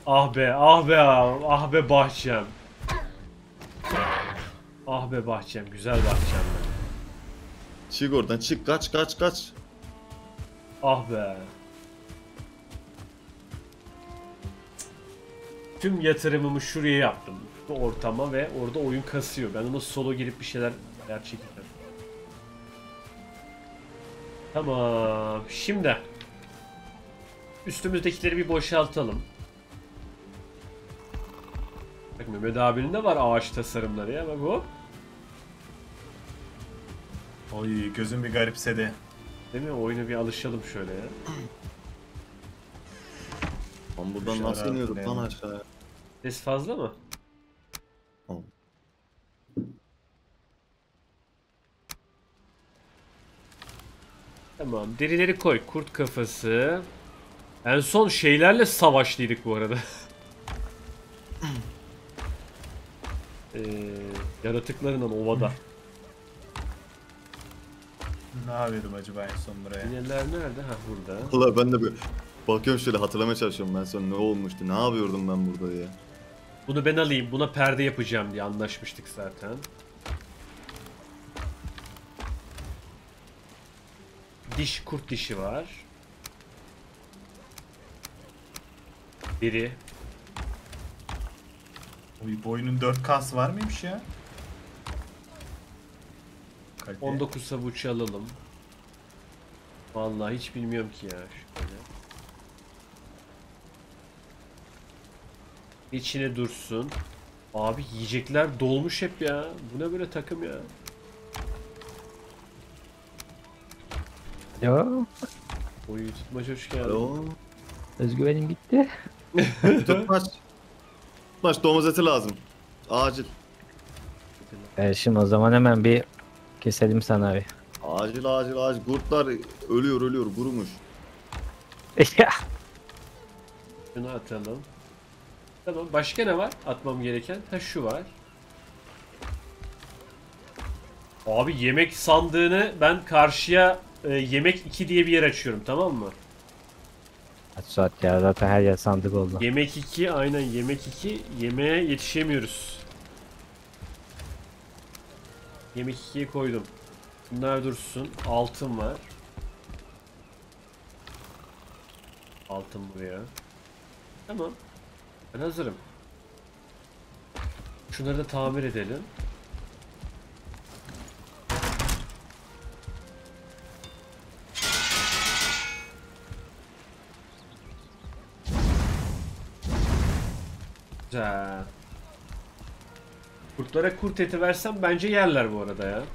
Ah be, ah be, ah be bahçem. Ah be bahçem, güzel bahçem be. Çık oradan çık, kaç kaç kaç. Ah be. Tüm yatırımımı şuraya yaptım. Bu ortama ve orada oyun kasıyor. Ben ona solo girip bir şeyler gerçekten. Tamam. Şimdi üstümüzdekileri bir boşaltalım. Bak Mehmet abinin de var ağaç tasarımları ya. Bak hop. Oy gözüm bir garipsedi. Değil mi? Oyuna bir alışalım şöyle ya. Lan buradan Dışarı nasıl iniyorduk lan atlayalım. aşağıya? Ses fazla mı? Tamam. Tamam. Derileri koy. Kurt kafası. En son şeylerle savaşlıydık bu arada. Ee, yaratıklarla ovada. Ne yapıyordum acaba en son buraya? Sineller nerede? Ha burada. Valla ben de bir bakıyorum şöyle, hatırlamaya çalışıyorum ben sonra ne olmuştu, ne yapıyordum ben burada diye. Bunu ben alayım. Buna perde yapacağım diye anlaşmıştık zaten. Diş, kurt dişi var. Biri. Oy bu oyunun 4K'sı var mıymış ya? Kalite. 19 savuç alalım. Vallahi hiç bilmiyorum ki ya. Şöyle. İçine dursun. Abi yiyecekler dolmuş hep ya. Bu ne böyle takım ya? Yo, Oyu tutmaç hoş geldin. Alo. özgüvenim gitti. Tutmaç. Tutmaç, domuz eti lazım. Acil. Şimdi o zaman hemen bir keselim sana bir. Acil acil acil. Kurtlar ölüyor ölüyor, kurumuş. Şunu atalım. Tamam. Başka ne var? Atmam gereken. Ha şu var. Abi yemek sandığını ben karşıya yemek 2 diye bir yer açıyorum, tamam mı? Kaç saat ya, zaten her yer sandık oldu. Yemek 2, aynen yemek 2. Yemeğe yetişemiyoruz. Yemek 2'ye koydum. Bunlar dursun. Altın var. Altın buraya. Tamam. Ben hazırım. Şunları da tamir edelim. Güzel. Kurtlara kurt eti versem bence yerler bu arada ya.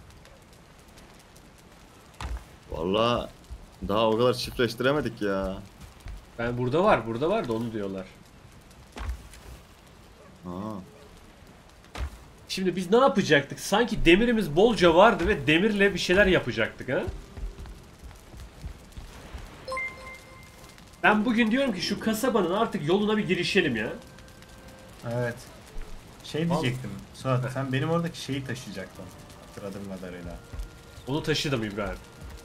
Valla daha o kadar çiftleştiremedik ya. Ben burada var da onu diyorlar. Ha. Şimdi biz ne yapacaktık? Sanki demirimiz bolca vardı ve demirle bir şeyler yapacaktık ha? Ben bugün diyorum ki şu kasabanın artık yoluna bir girişelim ya. Evet. Şey diyecektim. Suat sen benim oradaki şeyi taşıyacaktın. Hatırladığım kadarıyla. Onu taşıdım İbrahim.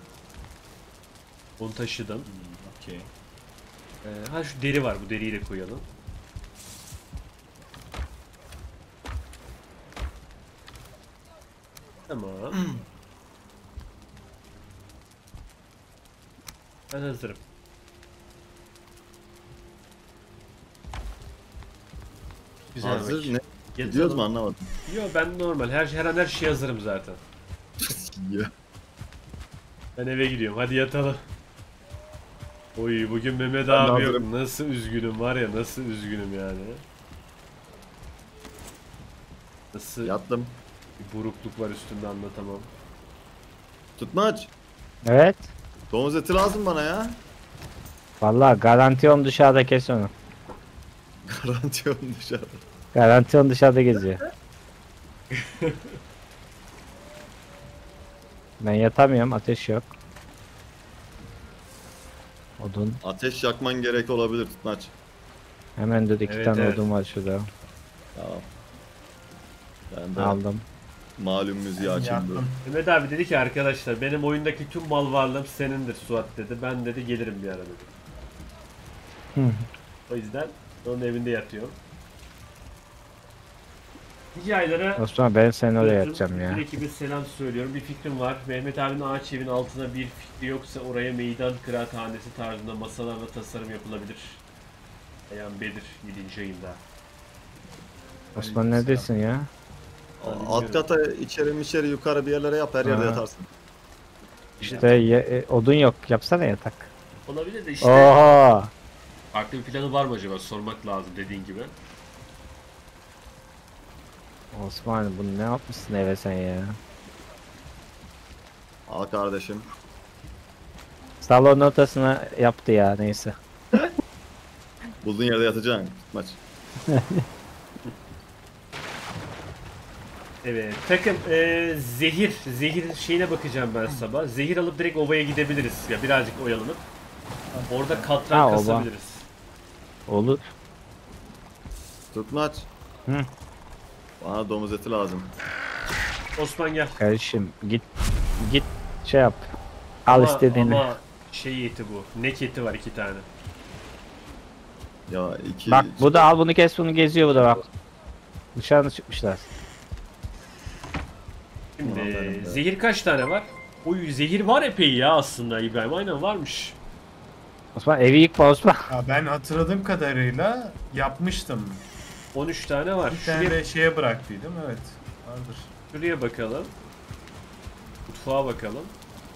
Onu taşıdım. Okey. Ha şu deri var, bu deriyi de koyalım. Tamam. Ben hazırım. Güzel Hazır bak. ne? Yatalım. Gidiyoruz mu anlamadım. Yo ben normal her an her şeye hazırım zaten. Ya. Ben eve gidiyorum. Hadi yatalım. Oy bugün Mehmet Ben de abi yok. hazırım. Nasıl üzgünüm var ya, nasıl üzgünüm yani. Nasıl Yattım. bir burukluk var üstümde anlatamam. Tutmaç. Evet. Domuz eti lazım bana ya. Vallahi garantiyon dışarıda, kes onu. Garantiyon dışarı. Garantiyon dışarıda geziyor. Ben yatamıyorum, ateş yok. Odun. Ateş yakman gerek olabilir Tutmaç. Hemen dur, iki Evet, tane evet. odun var şurada. Tamam. Ben de Aldım. malum müziği açayım dur. Yattım. Mehmet abi dedi ki arkadaşlar benim oyundaki tüm mal varlığım senindir Suat dedi. Ben dedi gelirim bir ara dedi. Hı. O yüzden Onun evinde yatıyorum. Nice aylara Osman ben seni oraya yatacağım ya. bütün ekibe selam söylüyorum. Bir fikrim var. Mehmet abinin ağaç evin altına bir fikri yoksa oraya meydan kıraathanesi tarzında masalarla tasarım yapılabilir. Ayhan Bedir 7. ayında. Osman neredesin ya? Alt kata içeri yukarı bir yerlere yap, her yerde Ha. yatarsın. İşte odun yok. Yapsana yatak. Olabilir de işte Oha! farklı bir planı var mı acaba? Sormak lazım dediğin gibi. Osman bunu ne yapmışsın eve sen ya? Al kardeşim. Salonun ortasına yaptı ya neyse. Bulduğun yerde yatacaksın. Tutmaç. Evet. Takım zehir şeyine bakacağım ben sabah. Zehir alıp direkt ovaya gidebiliriz. Ya birazcık oyalanıp. Orada katran Ha, ova. kasabiliriz. Olur. Tutmaç. Hı. Bana domuz eti lazım. Osman gel. Kardeşim git şey yap. Al istediğini. Ama şey eti bu. Nek eti var 2 tane. Ya iki... Bak bu da al bunu kes bunu geziyor bu da bak. Dışarı çıkmışlar. Şimdi Vallahi zehir kaç tane var? Oy zehir var epey ya aslında İbrahim. Aynen varmış. Osman evi yıkma Osman. Ya ben hatırladığım kadarıyla yapmıştım. 13 tane var. Bir tane de şeye bıraktıydım, evet. Vardır. Şuraya bakalım. Mutfağa bakalım.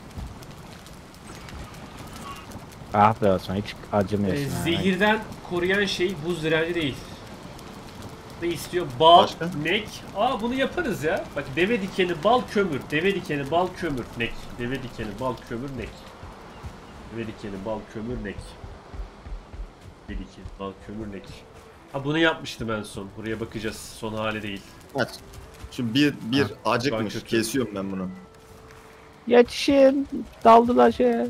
Ah be Osman hiç acımıyorsun. ha. Zehirden koruyan şey buz direnci değil. Ne istiyor? Bal, Başka? nek. Aa bunu yaparız ya. Bak deve dikeni, bal, kömür. Deve dikeni, bal, kömür, nek. Deve dikeni, bal, kömür, nek. Deve dikeni, bal, kömür, nek. Deve dikeni, bal, kömür, nek. Ha bunu yapmıştım en son. Buraya bakacağız. Son hali değil. Tutmaç. Şu bir Ha, acıkmış. ben kötü. Kesiyorum ben bunu. Yetişin daldılar şeye.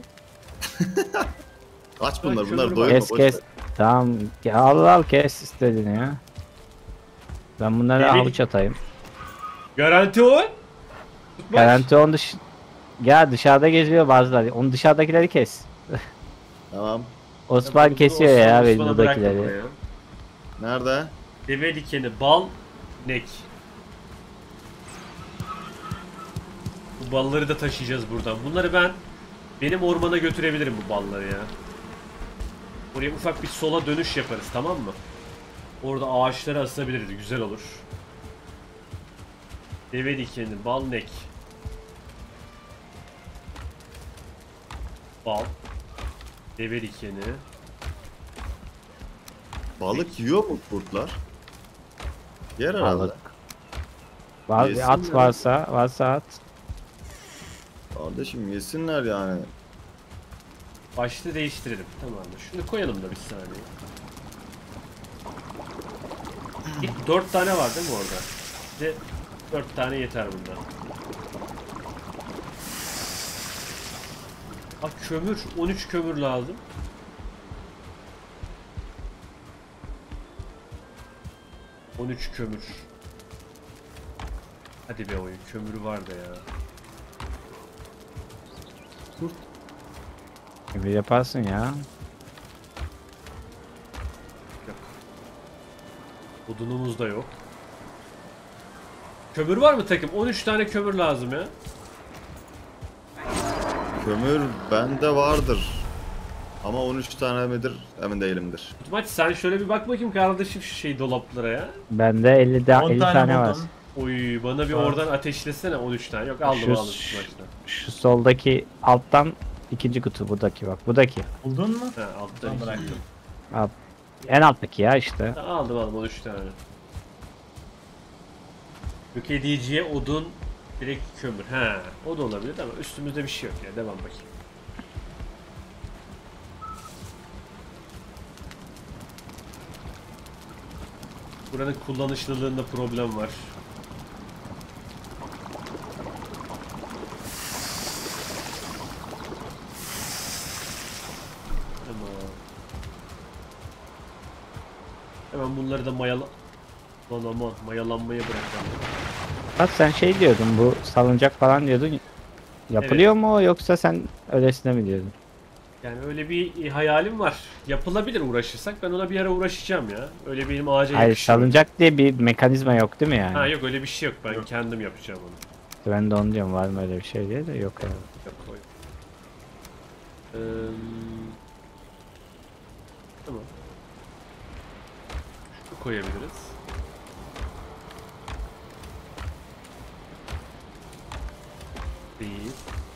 Kaç bunlar? Ay, Bunlar kömür doyurma. Kes boş kes. ver. Tamam al kes istediğini ya. Ben bunları Deli- avuç atayım. Garanti o. Tutmaç. Garanti on ya dışarıda geziyor bazıları. Onu dışarıdakileri kes. Tamam. Osman Bunu kesiyor Osman- ya Osman'a bırakma buradakileri. buraya. Nerede? Deve dikeni, bal, nek. Bu balları da taşıyacağız buradan. Bunları benim ormana götürebilirim bu balları ya. Oraya ufak bir sola dönüş yaparız, tamam mı? Orada ağaçları asabiliriz, güzel olur. Deve dikeni, bal, nek. Bal. Deve dikeni. Balık yiyor mu kurtlar? Yer herhalde. Balık. Var, Yesinler. at varsa at. Kardeşim yesinler yani. Başlığı değiştirelim. Tamamdır. Şunu koyalım da bir saniye. İlk 4 tane var değil mi orada? Bize 4 tane yeter bundan. Kömür. 13 kömür lazım. ...13 kömür. Hadi be oyun. Kömürü var da ya. Gibi yaparsın ya. Yok. Odunumuz da yok. Kömür var mı takım? 13 tane kömür lazım ya. Kömür bende vardır. Ama 13 tane midir emin değilimdir. Maç sen şöyle bir bak bakayım kardeşim şu şey dolaplara ya. Bende 50 10 tane var. buldum. Oy bana bir Var. oradan ateşlesene 13 tane. Yok aldım Şu- aldım şu maçta. Şu soldaki alttan ikinci kutu buradaki bak. Buradaki. Buldun mu? Ha alttan Tamam, iki. bıraktım. En alttaki ya işte. Ha, aldım 13 tane. Yok ediciye odun direkt kömür. Ha o da olabilir ama üstümüzde bir şey yok ya. Devam bakayım. Buranın kullanışlılığında problem var. Tamam. Hemen bunları da mayalanmaya bırakalım. Bak sen şey diyordun bu salıncak falan diyordun. Yapılıyor mu yoksa sen öylesine mi diyordun? Yani öyle bir hayalim var. Yapılabilir uğraşırsak. Ben ona bir ara uğraşacağım ya. Öyle benim ağaca Hayır, yakışıyor. salıncak diye bir mekanizma yok değil mi yani? Ha yok öyle bir şey yok. Ben Yok. kendim yapacağım onu. Ben de onu diyorum, var mı öyle bir şey diye de yok yani. Yok koy. Tamam. Şunu koyabiliriz. Değil.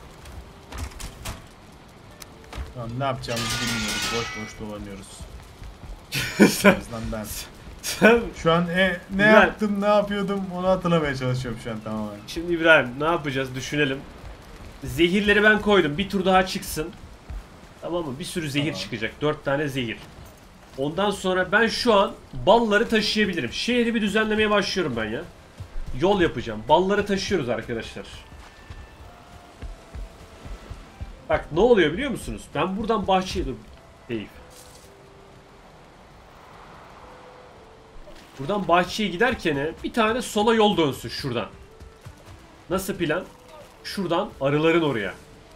Şu an ne yapacağımızı bilmiyoruz. Boş boş dolanıyoruz. sen, En azından ben. sen Şu an ne Güzel. yaptım, ne yapıyordum onu hatırlamaya çalışıyorum şu an tamamen. Şimdi İbrahim ne yapacağız düşünelim. Zehirleri ben koydum. Bir tur daha çıksın. Tamam mı? Bir sürü zehir Tamam. çıkacak. 4 tane zehir. Ondan sonra ben şu an balları taşıyabilirim. Şehri bir düzenlemeye başlıyorum ben ya. Yol yapacağım. Balları taşıyoruz arkadaşlar. Bak ne oluyor biliyor musunuz? Ben buradan bahçeye dur. Değil. Buradan bahçeye giderken bir tane sola yol dönsün şuradan. Nasıl plan? Şuradan arıların oraya.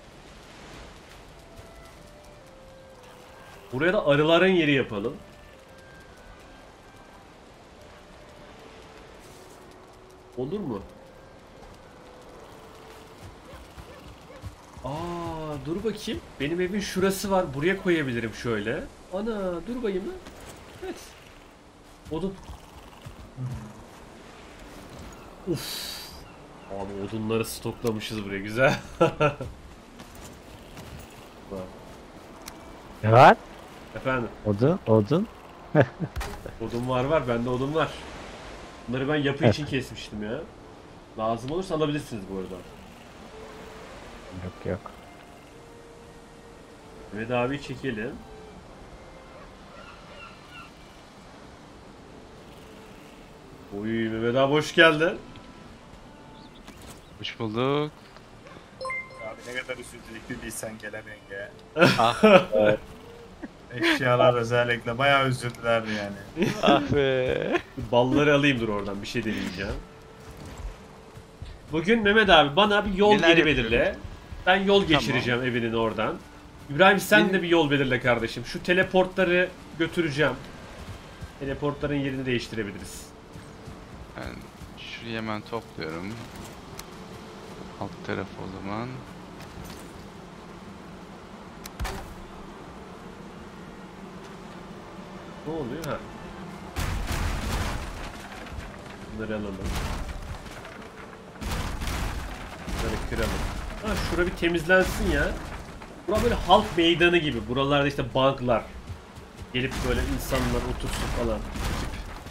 Buraya da arıların yeri yapalım. Olur mu? Aa, dur bakayım. Benim evin şurası var. Buraya koyabilirim şöyle. Ana, dur bakayım lan. Evet. Odun. Uf. Abi odunları stoklamışız buraya. Güzel. Bak. Ne var? Efendim. Odun. Odun var. Bende odun var. Bunları ben yapı için kesmiştim ya. Lazım olursa alabilirsiniz bu arada. Yok yok. Mehmet abi çekelim. Oy Mehmet abi hoş geldin. Hoş bulduk. Abi ne kadar üzüntülük değilsen gelen yenge. Ah, Eşyalar özellikle bayağı üzüldülerdi yani. ah be. Balları alayım dur oradan bir şey deneyeceğim. Bugün Mehmet abi bana bir yol Neler yeri yapıyoruz? belirle. Ben yol geçireceğim evinin oradan. İbrahim sen de bir yol belirle kardeşim. Şu teleportları götüreceğim. Teleportların yerini değiştirebiliriz. Ben şurayı hemen topluyorum. Alt taraf o zaman. Ne oluyor ha? Bunları alalım. Bunları kıralım. Ha şura bir temizlensin ya. Bura böyle halk meydanı gibi. Buralarda işte banklar. Gelip böyle insanlar otursun falan. Tip.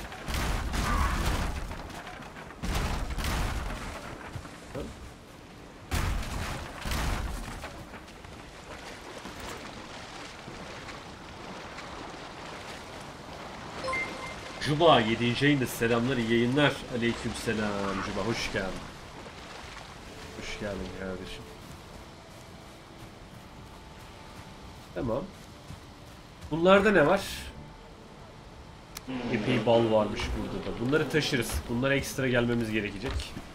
Juba 7. ayında selamlar, iyi yayınlar. Aleykümselam Juba, hoş geldin. Hoş geldin kardeşim. Tamam. Bunlarda ne var? Epey bal varmış burada da. Bunları taşırız. Bunlara ekstra gelmemiz gerekecek.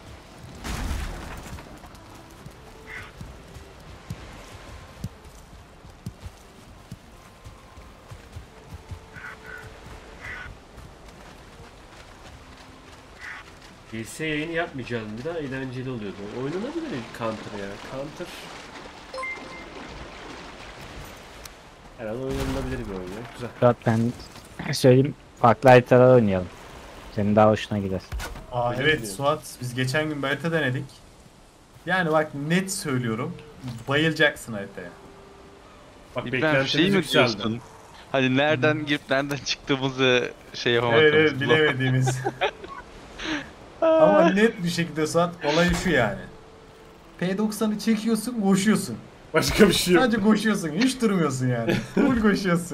PS yayını yapmayacağız bir daha eğlenceli oluyordu. Oynanabilir mi Counter ya? Counter herhalde oynanabilir bir oyun ya. Güzel. Fırat ben söyleyeyim, farklı haritalar oynayalım. Senin daha hoşuna gider. Aa Öyle evet diyor. Suat, biz geçen gün bir harita denedik. Yani bak net söylüyorum, bayılacaksın haritaya. Bak İbrahim beklentimiz şey mi yükseldi. diyorsun? Hani nereden girip nereden çıktığımızı şey Evet yapamadığımız. evet bilemediğimiz. Ama net bir şekilde Suat, olay şu yani. P90'ı çekiyorsun, koşuyorsun. Başka bir şey yok. Sadece koşuyorsun, hiç durmuyorsun yani. Full koşuyorsun.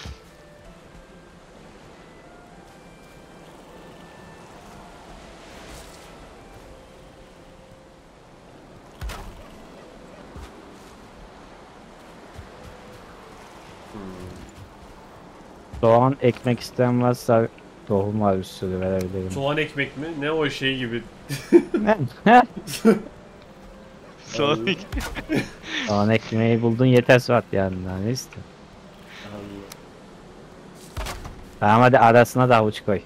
Soğan ekmek isteyen varsa tohum var, bir sürü verebilirim. Soğan ekmek mi? Ne o şey gibi. Son iki. Soğan ekmeği buldun yeter Suat yani. Daha ne istiyorsun? Allah. Tamam hadi arasına da havuç koy.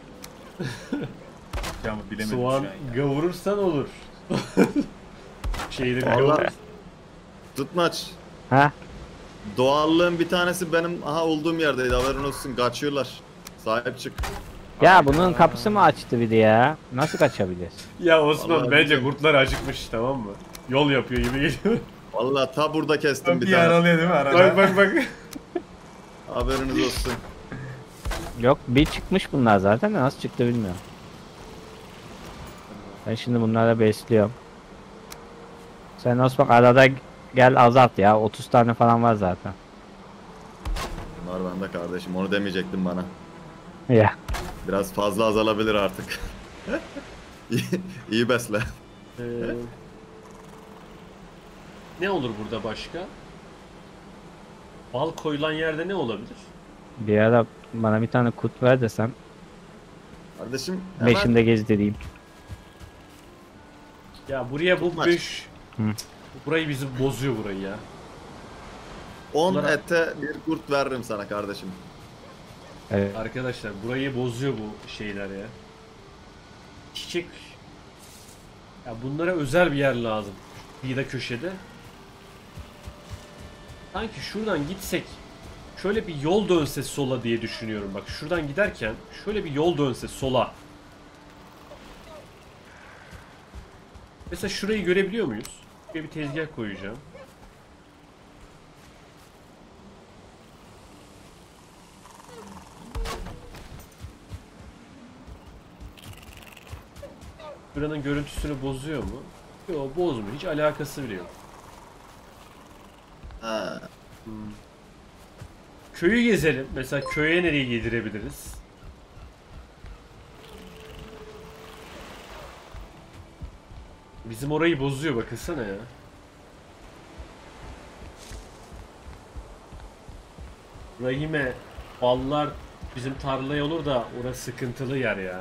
Ya ama bilemedim Soğan şu an ya. gavurursan olur. Şeyleri Vallahi- gavurursan. Tutmaç. Ha? Doğallığın bir tanesi benim olduğum yerdeydi, haberin olsun, kaçıyorlar. Sahip çık. Ya bunun kapısı mı açtı bir de ya? Nasıl kaçabiliriz? Ya Osman Vallahi bence bilmiyorum. kurtlar acıkmış, tamam mı? Yol yapıyor gibi geliyor. Vallahi ta burada kestim Bir bir tane. yaralıyor değil mi arada? bak. Haberiniz olsun. Yok bir çıkmış bunlar zaten de nasıl çıktı bilmiyorum. Ben şimdi bunları besliyorum. Sen Osman arada gel azalt ya 30 tane falan var zaten. Bunlar bende kardeşim, onu demeyecektin bana. Ya Biraz fazla azalabilir artık. İyi besle. Ee, ne olur burada başka? Bal koyulan yerde ne olabilir? bir ara bana bir tane kut ver desem Kardeşim hemen beşinde gezdireyim. Ya buraya bu Tutmaç. 5... Hı. Burayı bizi bozuyor burayı ya. 10 Bunlara- ete bir kurt veririm sana kardeşim. Evet. Arkadaşlar burayı bozuyor bu şeyler ya. Çiçek... Ya bunlara özel bir yer lazım. Bir de köşede. Sanki şuradan gitsek şöyle bir yol dönse sola diye düşünüyorum. Bak şuradan giderken şöyle bir yol dönse sola. Mesela şurayı görebiliyor muyuz? Buraya bir tezgah koyacağım. Buranın görüntüsünü bozuyor mu? Yok, bozmuyor. Hiç alakası bile yok. Ha. Köyü gezelim. Mesela köye nereye yedirebiliriz? Bizim orayı bozuyor, bakınsana ya. Rahime, ballar bizim tarlaya olur da orası sıkıntılı yer ya.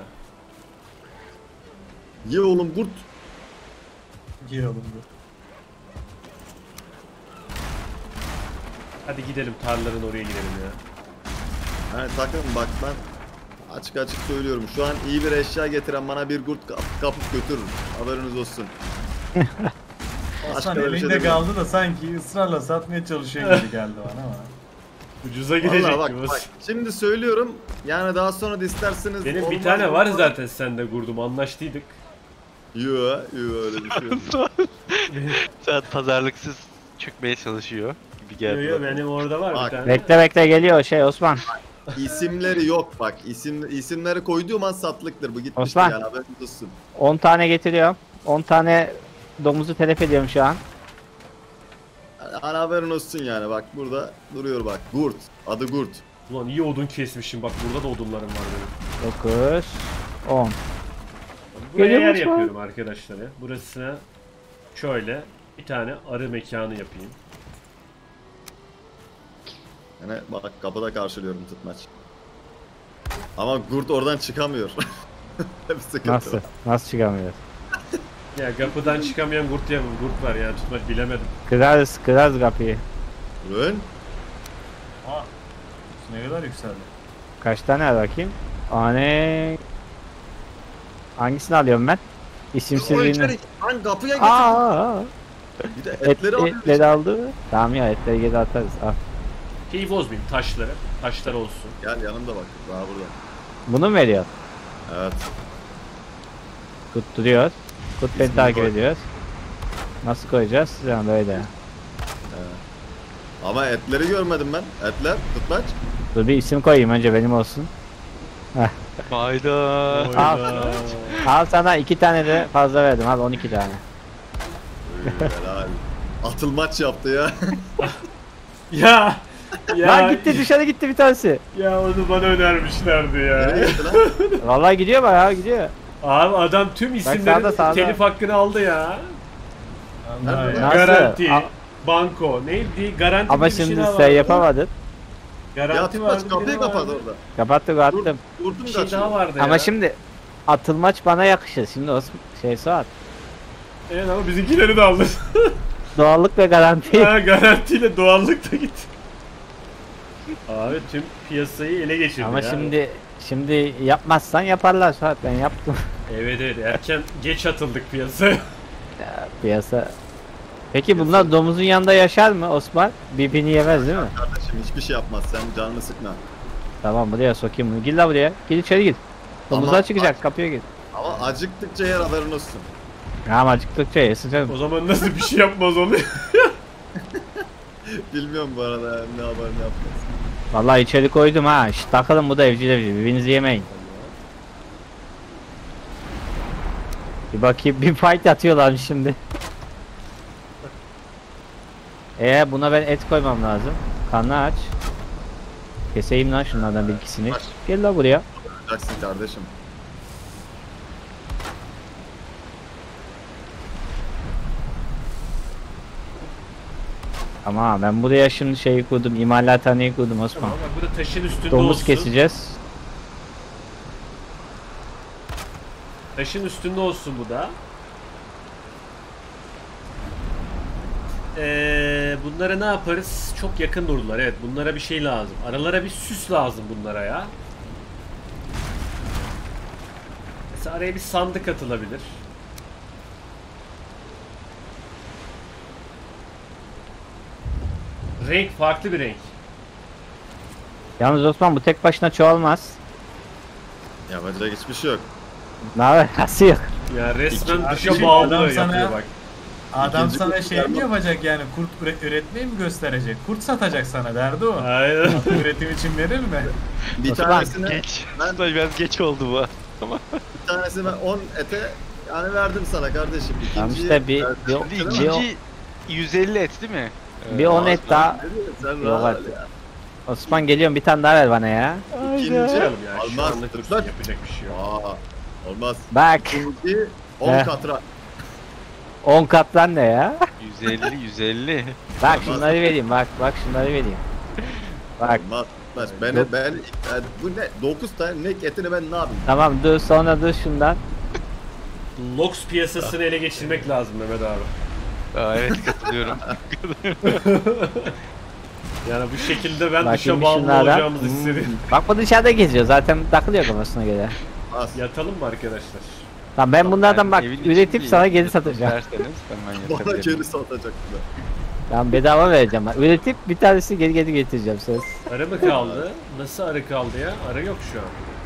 Ye oğlum kurt. Yiyelim bu. Hadi gidelim tarlaların oraya gidelim ya. Yani takım bak, ben açık açık söylüyorum. Şu an iyi bir eşya getiren bana bir kurt kapıp götürür. Haberiniz olsun. Osman öyle bir şey elinde demiyorum. kaldı da sanki ısrarla satmaya çalışıyor gibi geldi bana ama. Ucuza gidecek Vallahi bak, gibi. bak şimdi söylüyorum. Yani daha sonra da isterseniz Benim bir olmaz tane var olmaz. zaten sende kurdum, anlaştıydık. Yo öyle bir şey yok. Saat pazarlıksız çökmeye çalışıyor gibi Yo geldi. yo bana. benim orada var Bak, bir tane. Bekle bekle geliyor şey Osman. İsimleri yok bak. İsimleri koyduğum an satlıktır. Bu gitmiştir Osman. yani, haberiniz olsun. 10 tane getiriyorum. 10 tane domuzu telef ediyorum şu an. Yani haberin olsun yani, bak burada duruyor bak. Gurt. Adı Gurt. Ulan iyi odun kesmişim, bak burada da odunlarım var benim. 9 10. Buraya Geliyor yer musun? yapıyorum arkadaşlar ya. Burasına şöyle bir tane arı mekanı yapayım. Yani bak, kapıda karşılıyorum tutmaç. Ama Gurt oradan çıkamıyor. Bir sıkıntı Nasıl? var. Nasıl çıkamıyoruz? Ya kapıdan çıkamayan kurt var yani, tutmaç bilemedim. Kırarız kapıyı. Ön. Aa, ne kadar yükseldi. Kaç tane var bakayım? Ane. Hangisini alıyorum ben? O İsimsizliğini. içeri. Lan kapıya getir. Aa, Bir de etleri alıyor. etleri aldı. Tamam ya etleri geri atarız. Al. Şeyi bozmayayım, taşları. Taşlar olsun. Gel yanımda bak. Daha burada. Bunu mu veriyor? Evet. Kut duruyor. Kut beni İsmini takip koy. ediyor. Nasıl koyacağız? Yani böyle. Ama etleri görmedim ben. Etler. Tutmaç. Dur bir isim koyayım önce benim olsun. Hayda. Hayda. Al sana 2 tane de fazla verdim. Al 12 tane. Helal. Atılmaç yaptı ya. Ya. Ya. Lan gitti dışarı gitti bir tanesi. Ya onu bana önermişlerdi ya. Nereye gitti lan? Vallahi gidiyor bayağı gidiyor. Abi adam tüm isimlerin sağda. telif hakkını aldı ya. Allah Nerede? ya. Nasıl? Garanti, A- banko, neydi? Garanti Ama bir şey şimdi daha sen vardı. yapamadın. Ya Garanti vardı. tutmaç bir kapıyı de kapat vardı. orada. Kapattık attım. Kurtum Bir şey kaçıyor. daha vardı ya. Ama şimdi atılmaç bana yakışır. Şimdi o şey Suat. Evet ama bizimkileri de aldı. doğallık ve garanti. Ha, garantiyle doğallık da gitti. Abi tüm piyasayı ele geçirdi Ama ya. şimdi yapmazsan yaparlar Suat, ben yaptım. Evet erken geç atıldık piyasaya. Piyasa. Peki bunlar domuzun yanında yaşar mı Osman? Birbirini yemez değil mi? Kardeşim hiçbir şey yapmaz. Sen canını sıkma. Tamam, buraya sokayım bunu. Gir la buraya. Gir içeri gir. Domuzlar Ama çıkacak, kapıya gir. Ama acıktıkça yer haberin olsun. Ama acıktıkça yesin canım. O zaman nasıl bir şey yapmaz onu? Bilmiyorum bu arada yani ne haber ne yapmaz. Vallahi içeri koydum ha. Şşt, takılın, bu da evcil birbirinizi yemeyin. Bir bakayım, bir fight atıyorlar şimdi. Buna ben et koymam lazım. Karnı aç. Keseyim lan şunlardan bir ikisini. Aç. Gel la buraya. Olacaksın kardeşim. Ama ben buraya şimdi şeyi kurdum, imalathaneyi kurdum Osman. Tamam bak bu da taşın üstünde Domuz olsun. keseceğiz. Taşın üstünde olsun bu da. Bunlara ne yaparız? Çok yakın durdular. Evet bunlara bir şey lazım. Aralara bir süs lazım bunlara ya. Mesela araya bir sandık atılabilir. Renk farklı bir renk. Yalnız Osman, bu tek başına çoğalmaz. Yapacak hiçbir şey yok. Ne haber? Nasıl yok? Ya resmen Abi dışa şey, bağlı adam yapıyor sana- bak. Adam İkinci sana kurt şey mi vermem. yapacak yani, kurt üretmeyi mi gösterecek? Kurt satacak sana, derdi o. Aynen. Üretim için verir mi? Bir Osman, tanesine Geç. ben Biraz geç oldu bu. bir tanesine ben 10 ete yani verdim sana kardeşim. Tamam İkinciyi işte bir Şimdi bir, ikinci 150 et değil mi? bir 10 et daha. Ne diyorsun sen Yok rahat artık. ya. Osman geliyorum, bir tane daha ver bana ya. İkinci Ya, şu olmaz. anlık Dur lan. yapacak bir şey yok. Olmaz. Bak, İkinci 10 Heh. katran. 10 katlan ne ya? 150. Bak Olmaz. şunları vereyim, bak şunları vereyim. Bak Olmaz. Olmaz. Yok. Ben bu ne 9 tane nek etini ben ne yapayım? tamam, dur sonra dur şundan. Lox piyasasını ele geçirmek lazım Mehmet abi. Aa, evet katılıyorum. Yani bu şekilde ben Bakayım dışa bir bağımlı şunlardan. olacağımızı hissediyorum. Bak bu dışarıda geziyor zaten, takılıyor kafasına göre. Az. Yatalım mı arkadaşlar? Tamam, ben bunlardan bak Evin üretip içinde sana geri yatıp satacağım. Derseniz hemen Bana yatabilirim. geri satacaklar. Ben bedava vereceğim bak. Üretip bir tanesi geri getireceğim söz. Arı mı kaldı? Nasıl arı kaldı ya? Arı yok şu an.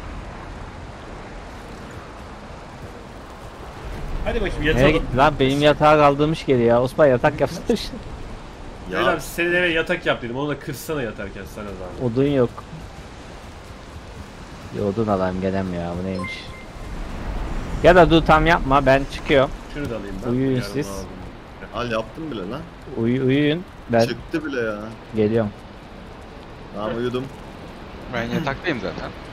Hadi bakayım Nereye yatalım. gitti lan, benim yatağa kaldırmış geri ya. Osman yatak yapsın. Beyler Ya senin eve yatak yap dedim. Onu da kırsana yatarken sana zahmet. Odun yok. Bir odun alayım gelem ya, bu neymiş. Ya da dur, tam yapma, ben çıkıyorum. Şunu da alayım ben. Uyuyun Yarın siz. lazım. al yaptım bile lan. Uyuyun, ben Çıktı bile ya. geliyorum. Tamam uyudum. Ben yataktayım zaten.